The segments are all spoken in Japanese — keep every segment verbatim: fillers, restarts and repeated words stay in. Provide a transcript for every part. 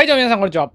はい、どうも皆さん、こんにちは。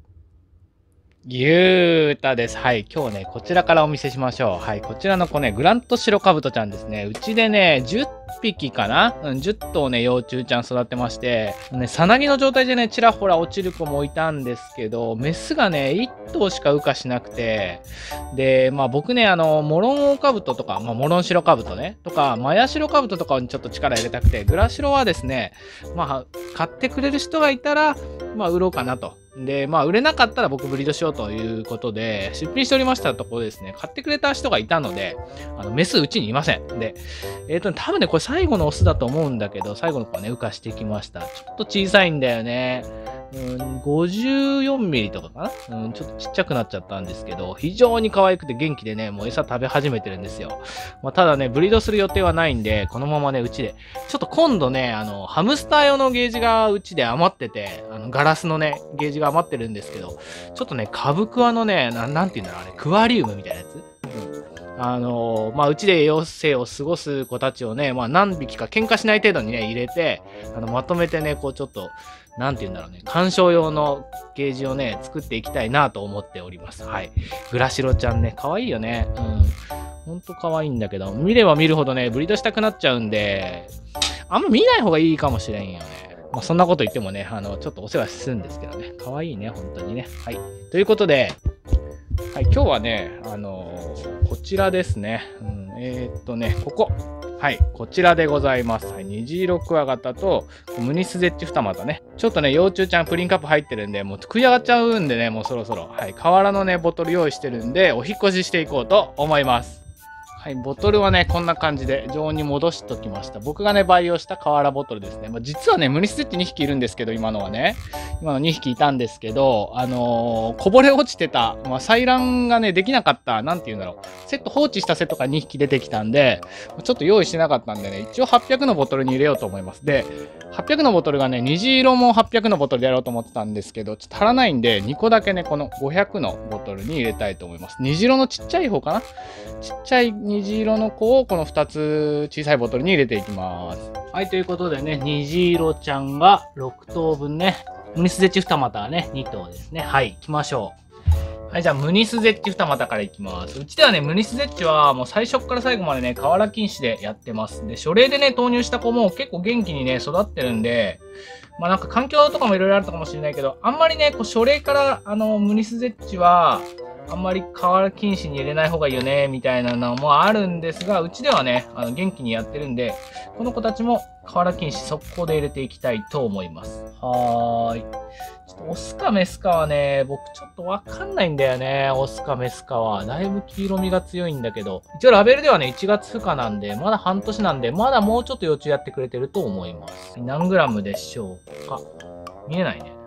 ゆうたです。はい、今日ね、こちらからお見せしましょう。はい、こちらの子ね、グラントシロカブトちゃんですね。うちでね、じゅっぴきかなうん、じゅっとうね、幼虫ちゃん育てまして、ね、さなぎの状態でね、ちらほら落ちる子もいたんですけど、メスがね、いっとうしか羽化しなくて、で、まあ僕ね、あの、モロンオオカブトとか、まあ、モロンシロカブトね、とか、マヤシロカブトとかにちょっと力入れたくて、グラシロはですね、まあ、買ってくれる人がいたら、まあ、売ろうかなと。で、まあ、売れなかったら僕ブリードしようということで、出品しておりましたところですね、買ってくれた人がいたので、あの、メスうちにいません。で、えっと、多分ね、これ最後のオスだと思うんだけど、最後の子はね、羽化してきました。ちょっと小さいんだよね。うん、ごじゅうよんミリとかかな、うん、ちょっとちっちゃくなっちゃったんですけど、非常に可愛くて元気でね、もう餌食べ始めてるんですよ。まあ、ただね、ブリードする予定はないんで、このままね、うちで。ちょっと今度ね、あの、ハムスター用のゲージがうちで余ってて、あの、ガラスのね、ゲージが余ってるんですけど、ちょっとね、カブクワのね、ななんて言うんだろう、あれ、クワリウムみたいなやつ、うん、あのー、まあ、うちで余生を過ごす子たちをね、まあ、何匹か喧嘩しない程度にね、入れて、あの、まとめてね、こう、ちょっと、なんて言うんだろうね、鑑賞用のゲージをね、作っていきたいなと思っております。はい。グラシロちゃんね、可愛いよね。うん。ほんと可愛いんだけど、見れば見るほどね、ブリードしたくなっちゃうんで、あんま見ない方がいいかもしれんよね。まあ、そんなこと言ってもね、あの、ちょっとお世話するんですけどね。可愛いね、本当にね。はい。ということで、はい、今日はね、あのー、こちらですね。うん、えー、っとね、ここ。はい、こちらでございます。はい、虹色クワガタとムニスゼッチ二股ね。ちょっとね、幼虫ちゃんプリンカップ入ってるんで、もう食い上がっちゃうんでね、もうそろそろ。はい、河原のね、ボトル用意してるんで、お引っ越ししていこうと思います。はい、ボトルはね、こんな感じで常温に戻しときました。僕がね、培養した瓦ボトルですね。まあ、実はね、ムニスゼッチにひきいるんですけど、今のはね。今のにひきいたんですけど、あのー、こぼれ落ちてた、まあ、採卵がね、できなかった、なんて言うんだろう。セット、放置したセットがにひき出てきたんで、ちょっと用意してなかったんでね、一応はっぴゃくのボトルに入れようと思います。で、はっぴゃくのボトルがね、虹色もはっぴゃくのボトルでやろうと思ってたんですけど、ちょっと足らないんで、にこだけね、このごひゃくのボトルに入れたいと思います。虹色のちっちゃい方かな、ちっちゃい虹色の子をこのふたつ小さいボトルに入れていきます。はい、ということでね、虹色ちゃんがろくとうぶんね、ムニスゼッチ二股はね、にとうですね。はい、行きましょう。はい、じゃあ、ムニスゼッチ二股からいきます。うちではね、ムニスゼッチはもう最初から最後までね、瓦禁止でやってます。で、初例でね、投入した子も結構元気にね、育ってるんで、まあなんか環境とかもいろいろあるかもしれないけど、あんまりね、こう初例から、あの、ムニスゼッチは、あんまり瓦禁止に入れない方がいいよね、みたいなのもあるんですが、うちではね、あの元気にやってるんで、この子たちも瓦禁止速攻で入れていきたいと思います。はーい。ちょっとオスかメスかはね、僕ちょっとわかんないんだよね。オスかメスかは。だいぶ黄色みが強いんだけど。一応ラベルではね、いちがつふかなんで、まだ半年なんで、まだもうちょっと幼虫やってくれてると思います。何グラムでしょうか。見えないね。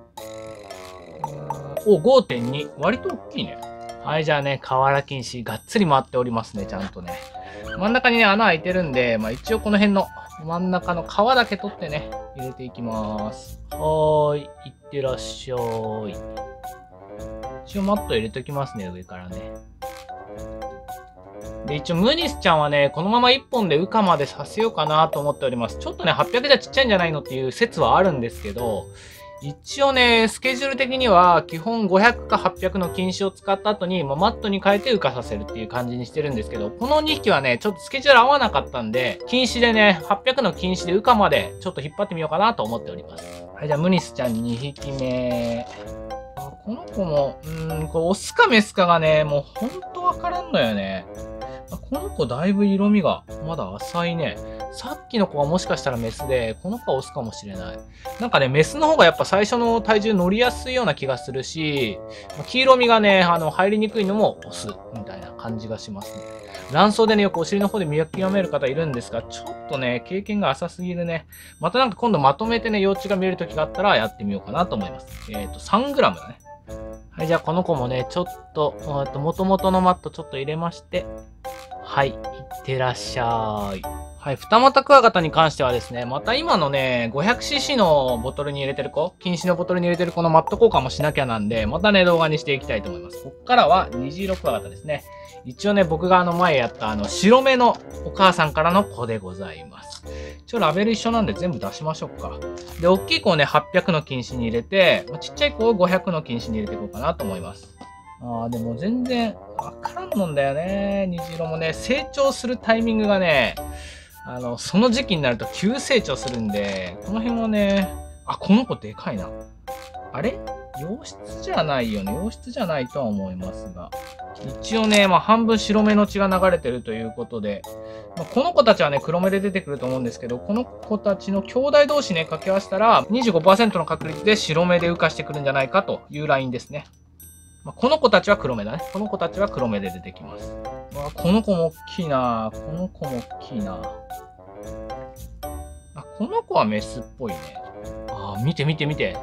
お、ごてんに。割と大きいね。はい、じゃあね、瓦禁止、がっつり回っておりますね、ちゃんとね。真ん中にね、穴開いてるんで、まあ一応この辺の真ん中の皮だけ取ってね、入れていきます。はーい、いってらっしゃい。一応マット入れときますね、上からね。で、一応ムニスちゃんはね、このままいっぽんで羽化までさせようかなと思っております。ちょっとね、はっぴゃくじゃちっちゃいんじゃないのっていう説はあるんですけど、一応ね、スケジュール的には基本ごひゃくかはっぴゃくの禁止を使った後に、まあ、マットに変えて羽化させるっていう感じにしてるんですけど、このにひきはね、ちょっとスケジュール合わなかったんで、禁止でね、はっぴゃくの禁止で羽化までちょっと引っ張ってみようかなと思っております。はい、じゃあムニスちゃんにひきめ。あ、この子も、うーん、これオスかメスかがね、もうほんとわからんのよね。この子だいぶ色味がまだ浅いね。さっきの子はもしかしたらメスで、この子はオスかもしれない。なんかね、メスの方がやっぱ最初の体重乗りやすいような気がするし、黄色みがね、あの、入りにくいのもオスみたいな感じがしますね。卵巣でね、よくお尻の方で見極める方いるんですが、ちょっとね、経験が浅すぎるね。またなんか今度まとめてね、幼虫が見える時があったらやってみようかなと思います。えっと、さんグラムだね。はい、じゃあこの子もね、ちょっと、元々のマットちょっと入れまして、はい、いってらっしゃい。ははい、二股クワガタに関してはですね、また今のね、ごひゃくシーシー のボトルに入れてる子、禁止のボトルに入れてる子のマット交換もしなきゃなんで、またね、動画にしていきたいと思います。こっからは虹色クワガタですね。一応ね、僕があの前やったあの白目のお母さんからの子でございます。一応ラベル一緒なんで全部出しましょうか。で、大きい子をね、はっぴゃくの禁止に入れて、ちっちゃい子をごひゃくの禁止に入れていこうかなと思います。あー、でも全然わからんのんだよね。虹色もね、成長するタイミングがね、あの、その時期になると急成長するんで、この辺はね、あ、この子でかいな。あれ？洋室じゃないよね。洋室じゃないとは思いますが。一応ね、まあ半分白目の血が流れてるということで、まあ、この子たちはね、黒目で出てくると思うんですけど、この子たちの兄弟同士ね、掛け合わせたら、にじゅうごパーセントの確率で白目で浮かしてくるんじゃないかというラインですね。まあ、この子たちは黒目だね。この子たちは黒目で出てきます。わあ、この子も大きいな。この子も大きいな。あ、この子はメスっぽいね。あ、見て見て見て。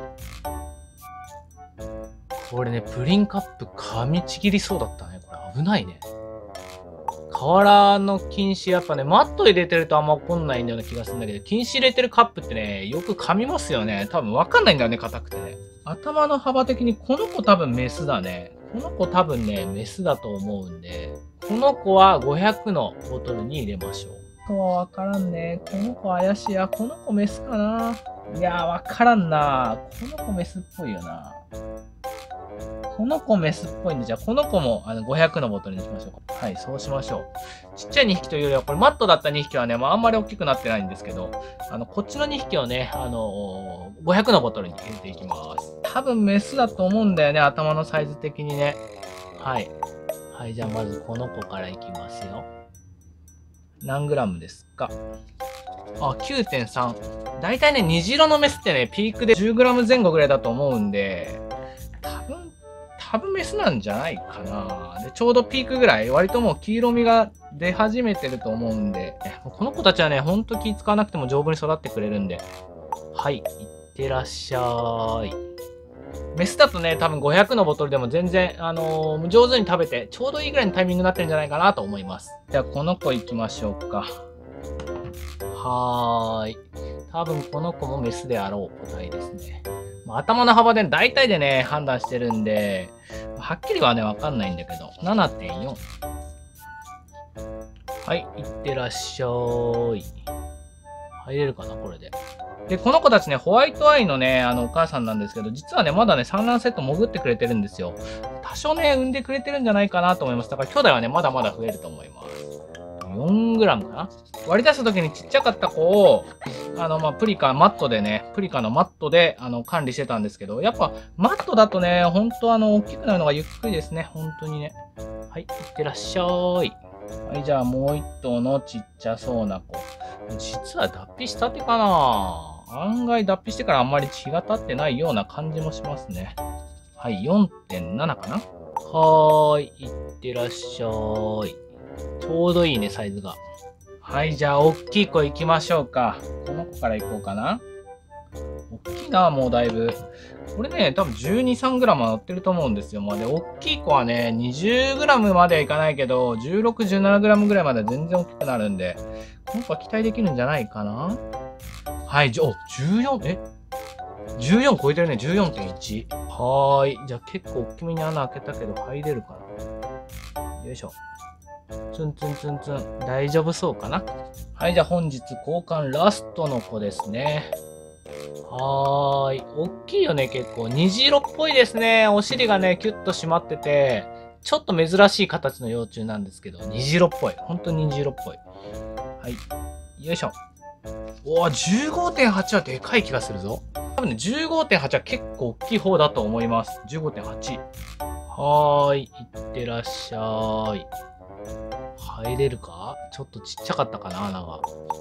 これね、プリンカップ噛みちぎりそうだったね。これ危ないね。瓦の禁止やっぱね、マット入れてるとあんま怒んないんだような気がするんだけど、禁止入れてるカップってね、よく噛みますよね。多分わかんないんだよね、硬くてね。頭の幅的にこの子多分メスだね。この子多分ね、メスだと思うんで、この子はごひゃくのボトルに入れましょう。この子はわからんね。この子怪しいや。この子メスかな。いやー、わからんな。この子メスっぽいよな。この子メスっぽいんで、じゃあこの子もあのごひゃくのボトルにしましょうか。はい、そうしましょう。ちっちゃいにひきというよりは、これマットだったにひきはね、まああんまり大きくなってないんですけど、あの、こっちのにひきをね、あのー、ごひゃくのボトルに入れていきます。多分メスだと思うんだよね、頭のサイズ的にね。はい。はい、じゃあまずこの子からいきますよ。何グラムですか？あ、きゅうてんさん。だいたいね、虹色のメスってね、ピークで じゅうグラム 前後ぐらいだと思うんで、多分、多分メスなんじゃないかな。で、ちょうどピークぐらい、割ともう黄色みが出始めてると思うんで、この子たちはね、ほんと気使わなくても丈夫に育ってくれるんで。はい、いってらっしゃい。メスだとね、多分ごひゃくのボトルでも全然、あのー、上手に食べて、ちょうどいいぐらいのタイミングになってるんじゃないかなと思います。じゃあ、この子行きましょうか。はーい。多分この子もメスであろう個体ですね。まあ、頭の幅で大体でね、判断してるんで、はっきりはね、わかんないんだけど、ななてんよん。はい、いってらっしゃーい。入れるかな、これで。で、この子たちね、ホワイトアイのね、あの、お母さんなんですけど、実はね、まだね、産卵セット潜ってくれてるんですよ。多少ね、産んでくれてるんじゃないかなと思います。だから、兄弟はね、まだまだ増えると思います。よんグラム かな。割り出した時にちっちゃかった子を、あの、まあ、プリカ、マットでね、プリカのマットで、あの、管理してたんですけど、やっぱ、マットだとね、ほんとあの、大きくなるのがゆっくりですね。本当にね。はい、いってらっしゃーい。はい、じゃあもう一頭のちっちゃそうな子。実は脱皮したてかな。案外脱皮してからあんまり血が立ってないような感じもしますね。はい、よんてんなな かな。はーい、いってらっしゃい。ちょうどいいね、サイズが。はい、じゃあ、大きい子行きましょうか。この子から行こうかな。大きいな、もうだいぶ。これね、多分じゅうに、さんグラムは乗ってると思うんですよ。まあ、で、大きい子はね、にじゅうグラムまではいかないけど、じゅうろく、じゅうななグラムぐらいまでは全然大きくなるんで、この子は期待できるんじゃないかな。はい、じゃ、お、じゅうよん、え ?じゅうよん 超えてるね、じゅうよんてんいち。はーい。じゃあ結構大きめに穴開けたけど入れるかな。よいしょ。ツンツンツンツン。大丈夫そうかな。はい、じゃあ本日交換ラストの子ですね。はーい。大きいよね、結構。虹色っぽいですね。お尻がね、キュッと締まってて、ちょっと珍しい形の幼虫なんですけど、虹色っぽい。ほんと虹色っぽい。はい。よいしょ。おー、じゅうごてんはち はでかい気がするぞ。多分ね、じゅうごてんはち は結構大きい方だと思います。じゅうごてんはち。はーい。いってらっしゃーい。入れるか？ちょっとちっちゃかったかな、穴が。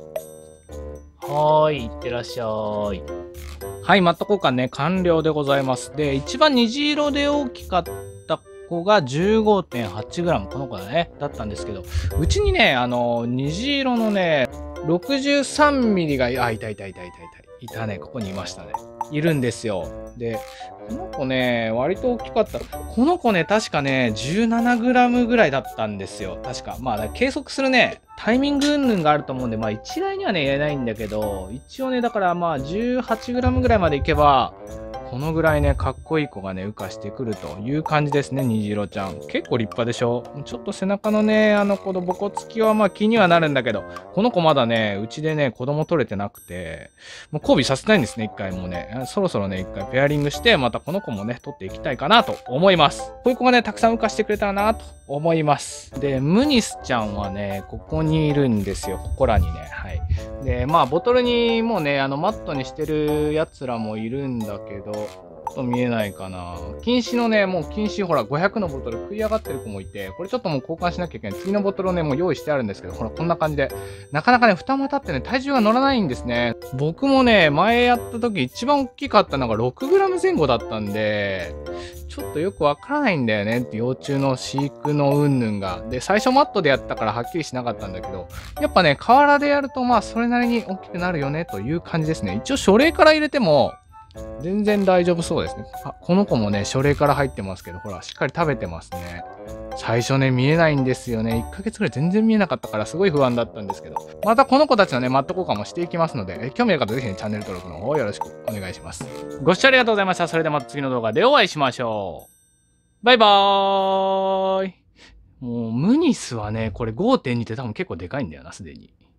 はーい。いってらっしゃーい。はい、マット交換ね、完了でございます。で、一番虹色で大きかった子が じゅうごてんはちグラム。この子だね。だったんですけど、うちにね、あの、虹色のね、ろくじゅうさんミリが、あ、いたいたいたいたいた。 いたね。ここにいましたね。いるんですよ。で、この子ね、割と大きかった。この子ね、確かね、じゅうななグラムぐらいだったんですよ。確か。まあ、計測するね、タイミング云々があると思うんで、まあ、一概にはね、言えないんだけど、一応ね、だからまあ、じゅうはちグラムぐらいまでいけば、このぐらいね、かっこいい子がね、羽化してくるという感じですね、虹色ちゃん。結構立派でしょ？ちょっと背中のね、あの、このボコつきはまあ気にはなるんだけど、この子まだね、うちでね、子供取れてなくて、もう交尾させたいんですね、一回もうね。そろそろね、一回ペアリングして、またこの子もね、取っていきたいかなと思います。こういう子がね、たくさん羽化してくれたらなと思います。で、ムニスちゃんはね、ここにいるんですよ、ここらにね。はい。で、まあ、ボトルにもうね、あの、マットにしてるやつらもいるんだけど、ちょっと見えないかな。禁止のね、もう禁止ほらごひゃくのボトル食い上がってる子もいて、これちょっともう交換しなきゃいけない。次のボトルをね、もう用意してあるんですけど、ほらこんな感じで。なかなかね、二股ってね、体重が乗らないんですね。僕もね、前やった時一番大きかったのが ろくグラム 前後だったんで、ちょっとよくわからないんだよね。幼虫の飼育の云々が。で、最初マットでやったからはっきりしなかったんだけど、やっぱね、河原でやるとまあそれなりに大きくなるよねという感じですね。一応書類から入れても、全然大丈夫そうですね。あ、この子もね、書類から入ってますけど、ほら、しっかり食べてますね。最初ね、見えないんですよね。いっかげつぐらい全然見えなかったからすごい不安だったんですけど。またこの子たちのね、マット交換もしていきますので、え興味ある方ぜひね、チャンネル登録の方よろしくお願いします。ご視聴ありがとうございました。それではまた次の動画でお会いしましょう。バイバーイ。もう、ムニスはね、これ ごてんに って多分結構でかいんだよな、すでに。